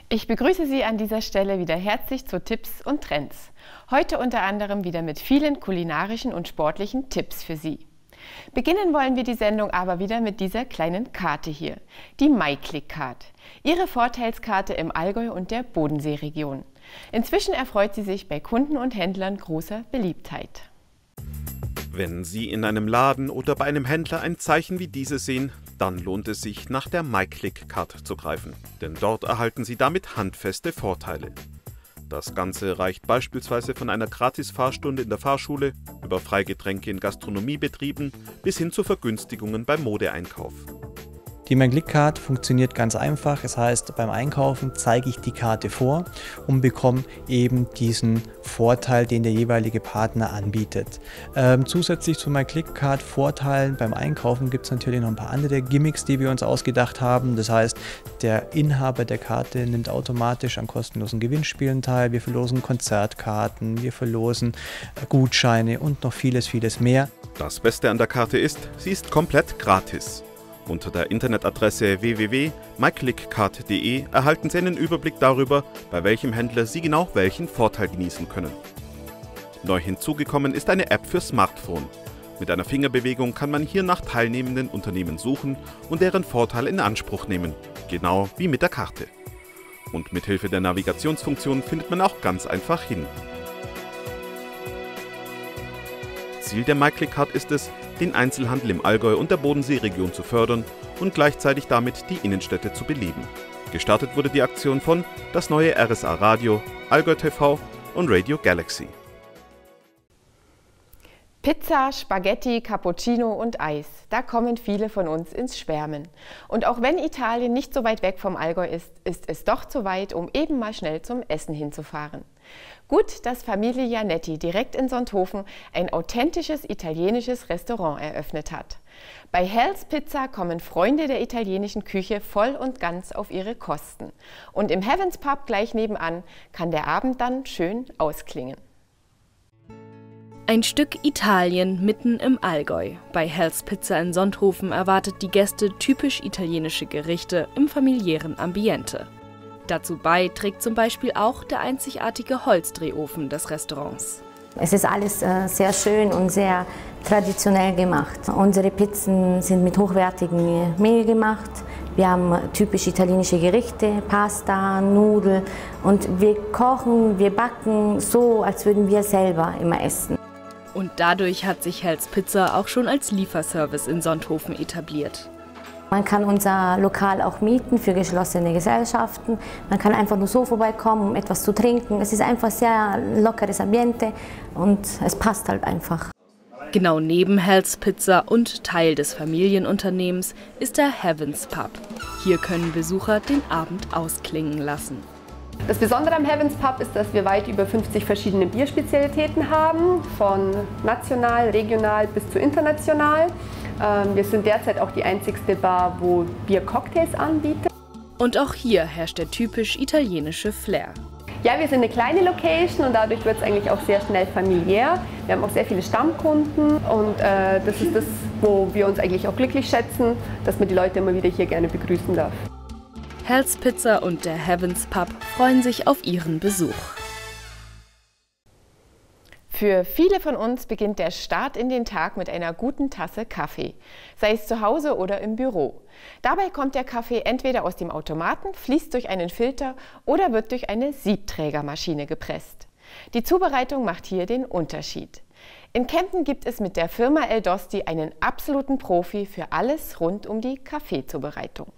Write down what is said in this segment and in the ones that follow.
Ich begrüße Sie an dieser Stelle wieder herzlich zu Tipps und Trends. Heute unter anderem wieder mit vielen kulinarischen und sportlichen Tipps für Sie. Beginnen wollen wir die Sendung aber wieder mit dieser kleinen Karte hier, die MyClick-Card. Ihre Vorteilskarte im Allgäu und der Bodenseeregion. Inzwischen erfreut sie sich bei Kunden und Händlern großer Beliebtheit. Wenn Sie in einem Laden oder bei einem Händler ein Zeichen wie dieses sehen, dann lohnt es sich, nach der MyClick-Card zu greifen. Denn dort erhalten Sie damit handfeste Vorteile. Das Ganze reicht beispielsweise von einer Gratis-Fahrstunde in der Fahrschule über Freigetränke in Gastronomiebetrieben bis hin zu Vergünstigungen beim Modeeinkauf. Die MyClick-Card funktioniert ganz einfach. Das heißt, beim Einkaufen zeige ich die Karte vor und bekomme eben diesen Vorteil, den der jeweilige Partner anbietet. Zusätzlich zu MyClick-Card Vorteilen beim Einkaufen gibt es natürlich noch ein paar andere Gimmicks, die wir uns ausgedacht haben. Das heißt, der Inhaber der Karte nimmt automatisch an kostenlosen Gewinnspielen teil. Wir verlosen Konzertkarten, wir verlosen Gutscheine und noch vieles, vieles mehr. Das Beste an der Karte ist, sie ist komplett gratis. Unter der Internetadresse www.myclickcard.de erhalten Sie einen Überblick darüber, bei welchem Händler Sie genau welchen Vorteil genießen können. Neu hinzugekommen ist eine App für Smartphone. Mit einer Fingerbewegung kann man hier nach teilnehmenden Unternehmen suchen und deren Vorteil in Anspruch nehmen, genau wie mit der Karte. Und mit Hilfe der Navigationsfunktion findet man auch ganz einfach hin. Ziel der MyClick-Card ist es, den Einzelhandel im Allgäu und der Bodenseeregion zu fördern und gleichzeitig damit die Innenstädte zu beleben. Gestartet wurde die Aktion von das neue RSA Radio, Allgäu TV und Radio Galaxy. Pizza, Spaghetti, Cappuccino und Eis, da kommen viele von uns ins Schwärmen. Und auch wenn Italien nicht so weit weg vom Allgäu ist, ist es doch zu weit, um eben mal schnell zum Essen hinzufahren. Gut, dass Familie Janetti direkt in Sonthofen ein authentisches italienisches Restaurant eröffnet hat. Bei Hell's Pizza kommen Freunde der italienischen Küche voll und ganz auf ihre Kosten. Und im Heavens Pub gleich nebenan kann der Abend dann schön ausklingen. Ein Stück Italien mitten im Allgäu. Bei Hell's Pizza in Sonthofen erwartet die Gäste typisch italienische Gerichte im familiären Ambiente. Dazu bei trägt zum Beispiel auch der einzigartige Holzdrehofen des Restaurants. Es ist alles sehr schön und sehr traditionell gemacht. Unsere Pizzen sind mit hochwertigem Mehl gemacht. Wir haben typisch italienische Gerichte, Pasta, Nudeln und wir kochen, wir backen so, als würden wir selber immer essen. Und dadurch hat sich Hell's Pizza auch schon als Lieferservice in Sonthofen etabliert. Man kann unser Lokal auch mieten für geschlossene Gesellschaften. Man kann einfach nur so vorbeikommen, um etwas zu trinken. Es ist einfach ein sehr lockeres Ambiente und es passt halt einfach. Genau neben Hell's Pizza und Teil des Familienunternehmens ist der Heavens Pub. Hier können Besucher den Abend ausklingen lassen. Das Besondere am Heavens Pub ist, dass wir weit über 50 verschiedene Bierspezialitäten haben, von national, regional bis zu international. Wir sind derzeit auch die einzigste Bar, wo Biercocktails anbietet. Und auch hier herrscht der typisch italienische Flair. Ja, wir sind eine kleine Location und dadurch wird es eigentlich auch sehr schnell familiär. Wir haben auch sehr viele Stammkunden und das ist das, wo wir uns eigentlich auch glücklich schätzen, dass man die Leute immer wieder hier gerne begrüßen darf. Hell's Pizza und der Heavens Pub freuen sich auf Ihren Besuch. Für viele von uns beginnt der Start in den Tag mit einer guten Tasse Kaffee, sei es zu Hause oder im Büro. Dabei kommt der Kaffee entweder aus dem Automaten, fließt durch einen Filter oder wird durch eine Siebträgermaschine gepresst. Die Zubereitung macht hier den Unterschied. In Kempten gibt es mit der Firma El Dosti einen absoluten Profi für alles rund um die Kaffeezubereitung.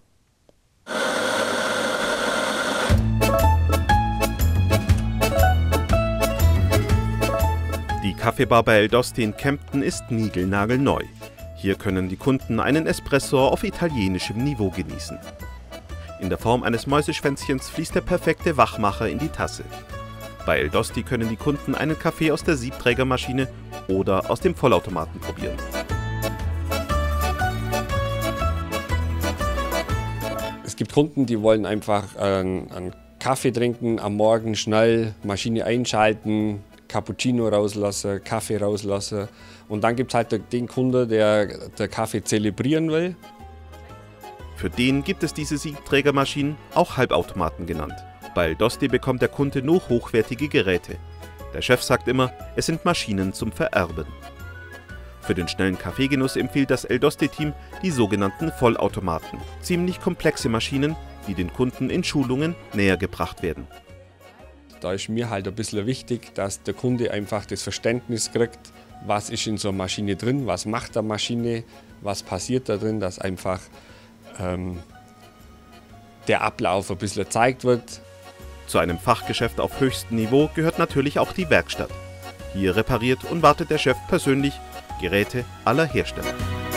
Die Kaffeebar bei El Dosti in Kempten ist niegelnagelneu. Hier können die Kunden einen Espresso auf italienischem Niveau genießen. In der Form eines Mäuseschwänzchens fließt der perfekte Wachmacher in die Tasse. Bei El Dosti können die Kunden einen Kaffee aus der Siebträgermaschine oder aus dem Vollautomaten probieren. Es gibt Kunden, die wollen einfach einen Kaffee trinken, am Morgen schnell Maschine einschalten, Cappuccino rauslassen, Kaffee rauslassen. Und dann gibt es halt den Kunde, der Kaffee zelebrieren will. Für den gibt es diese Siebträgermaschinen, auch Halbautomaten genannt. Doch bei Eldosti bekommt der Kunde nur hochwertige Geräte. Der Chef sagt immer, es sind Maschinen zum Vererben. Für den schnellen Kaffeegenuss empfiehlt das Eldosti-Team die sogenannten Vollautomaten. Ziemlich komplexe Maschinen, die den Kunden in Schulungen näher gebracht werden. Da ist mir halt ein bisschen wichtig, dass der Kunde einfach das Verständnis kriegt, was ist in so einer Maschine drin, was macht der Maschine, was passiert da drin, dass einfach der Ablauf ein bisschen gezeigt wird. Zu einem Fachgeschäft auf höchstem Niveau gehört natürlich auch die Werkstatt. Hier repariert und wartet der Chef persönlich Geräte aller Hersteller.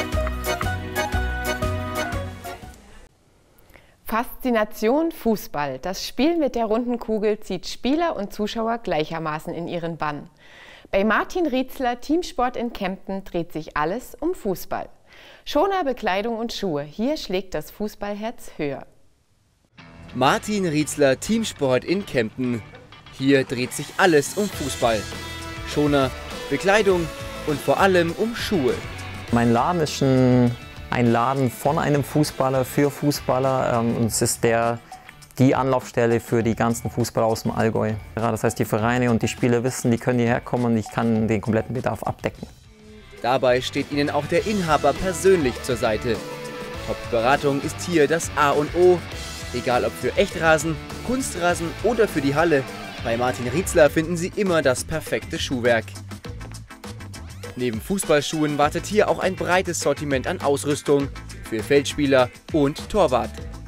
Faszination Fußball. Das Spiel mit der runden Kugel zieht Spieler und Zuschauer gleichermaßen in ihren Bann. Bei Martin Rietzler Teamsport in Kempten dreht sich alles um Fußball. Schoner, Bekleidung und Schuhe. Hier schlägt das Fußballherz höher. Martin Rietzler Teamsport in Kempten. Hier dreht sich alles um Fußball. Schoner, Bekleidung und vor allem um Schuhe. Mein Laden ist ein Laden von einem Fußballer für Fußballer. Und es ist die Anlaufstelle für die ganzen Fußballer aus dem Allgäu. Das heißt, die Vereine und die Spieler wissen, die können hierher kommen und ich kann den kompletten Bedarf abdecken. Dabei steht ihnen auch der Inhaber persönlich zur Seite. Top-Beratung ist hier das A und O. Egal ob für Echtrasen, Kunstrasen oder für die Halle. Bei Martin Rietzler finden Sie immer das perfekte Schuhwerk. Neben Fußballschuhen wartet hier auch ein breites Sortiment an Ausrüstung für Feldspieler und Torwart.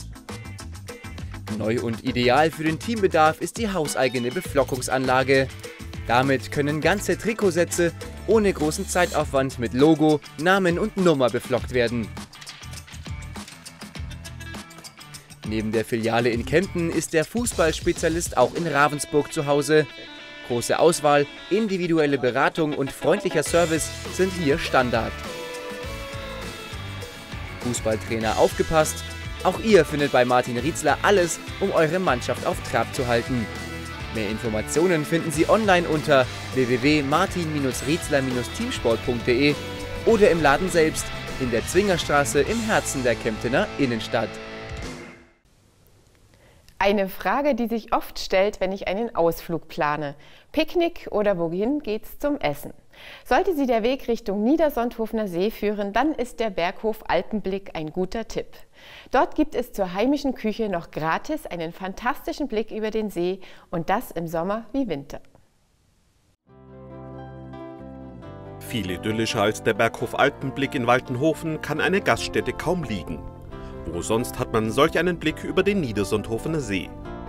Neu und ideal für den Teambedarf ist die hauseigene Beflockungsanlage. Damit können ganze Trikotsätze ohne großen Zeitaufwand mit Logo, Namen und Nummer beflockt werden. Neben der Filiale in Kempten ist der Fußballspezialist auch in Ravensburg zu Hause. Große Auswahl, individuelle Beratung und freundlicher Service sind hier Standard. Fußballtrainer aufgepasst! Auch ihr findet bei Martin Rietzler alles, um eure Mannschaft auf Trab zu halten. Mehr Informationen finden Sie online unter www.martin-rietzler-teamsport.de oder im Laden selbst in der Zwingerstraße im Herzen der Kemptener Innenstadt. Eine Frage, die sich oft stellt, wenn ich einen Ausflug plane. Picknick oder wohin geht's zum Essen? Sollte Sie der Weg Richtung Niedersonthofener See führen, dann ist der Berghof Alpenblick ein guter Tipp. Dort gibt es zur heimischen Küche noch gratis einen fantastischen Blick über den See und das im Sommer wie Winter. Viel idyllischer als der Berghof Alpenblick in Waltenhofen kann eine Gaststätte kaum liegen. Wo sonst hat man solch einen Blick über den Niedersonthofener See?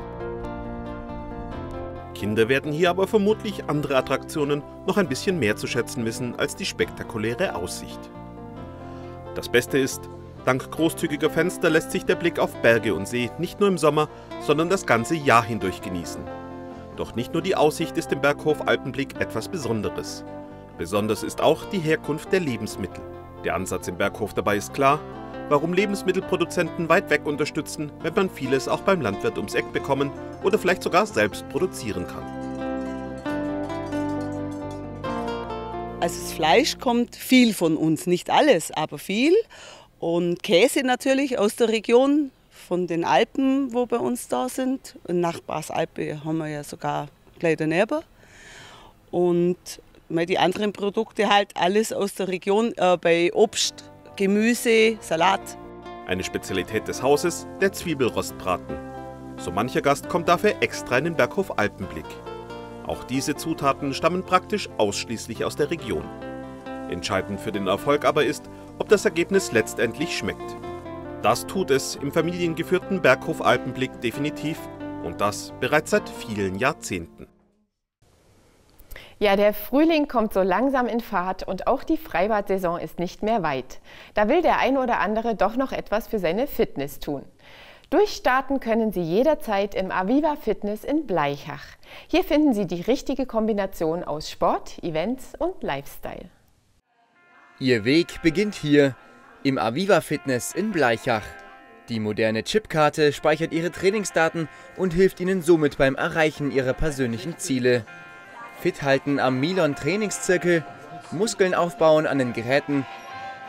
Kinder werden hier aber vermutlich andere Attraktionen noch ein bisschen mehr zu schätzen wissen als die spektakuläre Aussicht. Das Beste ist, dank großzügiger Fenster lässt sich der Blick auf Berge und See nicht nur im Sommer, sondern das ganze Jahr hindurch genießen. Doch nicht nur die Aussicht ist im Berghof Alpenblick etwas Besonderes. Besonders ist auch die Herkunft der Lebensmittel. Der Ansatz im Berghof dabei ist klar: Warum Lebensmittelproduzenten weit weg unterstützen, wenn man vieles auch beim Landwirt ums Eck bekommen oder vielleicht sogar selbst produzieren kann. Also das Fleisch kommt viel von uns, nicht alles, aber viel. Und Käse natürlich aus der Region, von den Alpen, wo bei uns da sind. Und Nachbarsalpe haben wir ja sogar gleich daneben. Und die anderen Produkte halt alles aus der Region, bei Obst, Gemüse, Salat. Eine Spezialität des Hauses, der Zwiebelrostbraten. So mancher Gast kommt dafür extra in den Berghof Alpenblick. Auch diese Zutaten stammen praktisch ausschließlich aus der Region. Entscheidend für den Erfolg aber ist, ob das Ergebnis letztendlich schmeckt. Das tut es im familiengeführten Berghof Alpenblick definitiv und das bereits seit vielen Jahrzehnten. Ja, der Frühling kommt so langsam in Fahrt und auch die Freibad-Saison ist nicht mehr weit. Da will der ein oder andere doch noch etwas für seine Fitness tun. Durchstarten können Sie jederzeit im Aviva Fitness in Bleichach. Hier finden Sie die richtige Kombination aus Sport, Events und Lifestyle. Ihr Weg beginnt hier im Aviva Fitness in Bleichach. Die moderne Chipkarte speichert Ihre Trainingsdaten und hilft Ihnen somit beim Erreichen Ihrer persönlichen Ziele. Fit halten am Milon Trainingszirkel, Muskeln aufbauen an den Geräten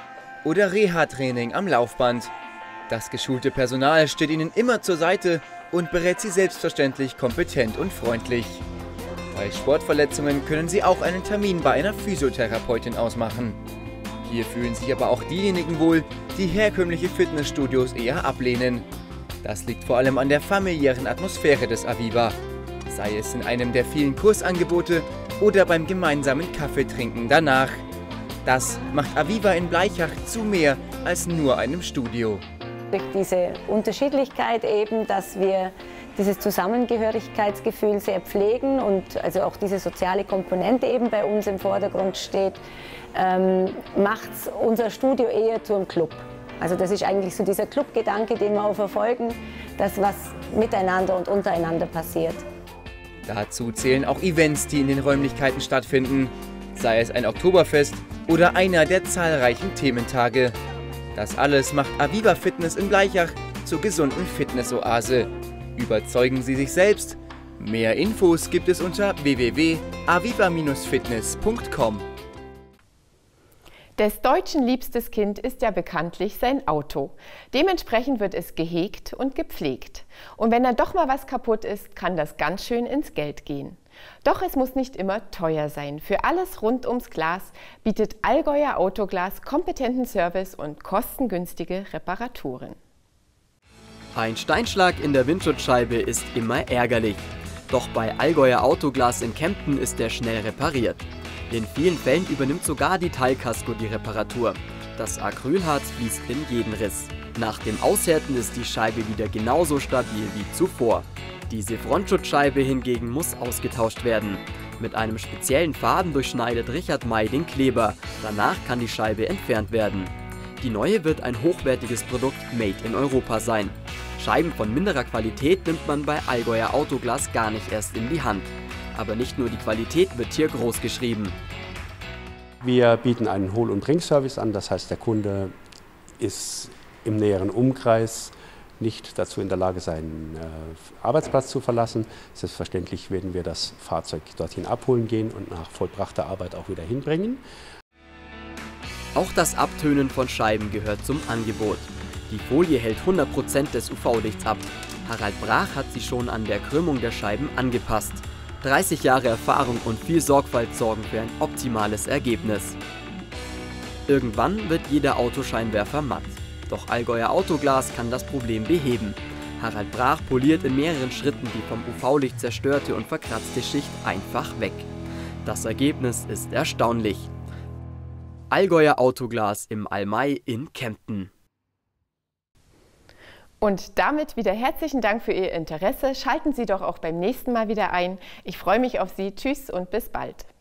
oder Reha-Training am Laufband. Das geschulte Personal steht Ihnen immer zur Seite, und berät Sie selbstverständlich kompetent und freundlich. Bei Sportverletzungen können Sie auch einen Termin bei einer Physiotherapeutin ausmachen. Hier fühlen sich aber auch diejenigen wohl, die herkömmliche Fitnessstudios eher ablehnen. Das liegt vor allem an der familiären Atmosphäre des Aviva, sei es in einem der vielen Kursangebote oder beim gemeinsamen Kaffeetrinken danach. Das macht Aviva in Blaichach zu mehr als nur einem Studio. Durch diese Unterschiedlichkeit eben, dass wir dieses Zusammengehörigkeitsgefühl sehr pflegen und also auch diese soziale Komponente eben bei uns im Vordergrund steht, macht unser Studio eher zu einem Club. Also das ist eigentlich so dieser Clubgedanke, den wir auch verfolgen, das was miteinander und untereinander passiert. Dazu zählen auch Events, die in den Räumlichkeiten stattfinden, sei es ein Oktoberfest oder einer der zahlreichen Thementage. Das alles macht Aviva Fitness in Blaichach zur gesunden Fitnessoase. Überzeugen Sie sich selbst. Mehr Infos gibt es unter www.aviva-fitness.com. Des Deutschen liebstes Kind ist ja bekanntlich sein Auto. Dementsprechend wird es gehegt und gepflegt. Und wenn dann doch mal was kaputt ist, kann das ganz schön ins Geld gehen. Doch es muss nicht immer teuer sein. Für alles rund ums Glas bietet Allgäuer Autoglas kompetenten Service und kostengünstige Reparaturen. Ein Steinschlag in der Windschutzscheibe ist immer ärgerlich. Doch bei Allgäuer Autoglas in Kempten ist er schnell repariert. In vielen Fällen übernimmt sogar die Teilkasko die Reparatur. Das Acrylharz fließt in jeden Riss. Nach dem Aushärten ist die Scheibe wieder genauso stabil wie zuvor. Diese Frontschutzscheibe hingegen muss ausgetauscht werden. Mit einem speziellen Faden durchschneidet Richard May den Kleber. Danach kann die Scheibe entfernt werden. Die neue wird ein hochwertiges Produkt made in Europa sein. Scheiben von minderer Qualität nimmt man bei Allgäuer Autoglas gar nicht erst in die Hand. Aber nicht nur die Qualität wird hier groß geschrieben. Wir bieten einen Hol- und Bringservice an, das heißt, der Kunde ist im näheren Umkreis nicht dazu in der Lage, seinen Arbeitsplatz zu verlassen. Selbstverständlich werden wir das Fahrzeug dorthin abholen gehen und nach vollbrachter Arbeit auch wieder hinbringen. Auch das Abtönen von Scheiben gehört zum Angebot. Die Folie hält 100% des UV-Lichts ab. Harald Brach hat sie schon an der Krümmung der Scheiben angepasst. 30 Jahre Erfahrung und viel Sorgfalt sorgen für ein optimales Ergebnis. Irgendwann wird jeder Autoscheinwerfer matt. Doch Allgäuer Autoglas kann das Problem beheben. Harald Brach poliert in mehreren Schritten die vom UV-Licht zerstörte und verkratzte Schicht einfach weg. Das Ergebnis ist erstaunlich. Allgäuer Autoglas im Almay in Kempten. Und damit wieder herzlichen Dank für Ihr Interesse. Schalten Sie doch auch beim nächsten Mal wieder ein. Ich freue mich auf Sie. Tschüss und bis bald.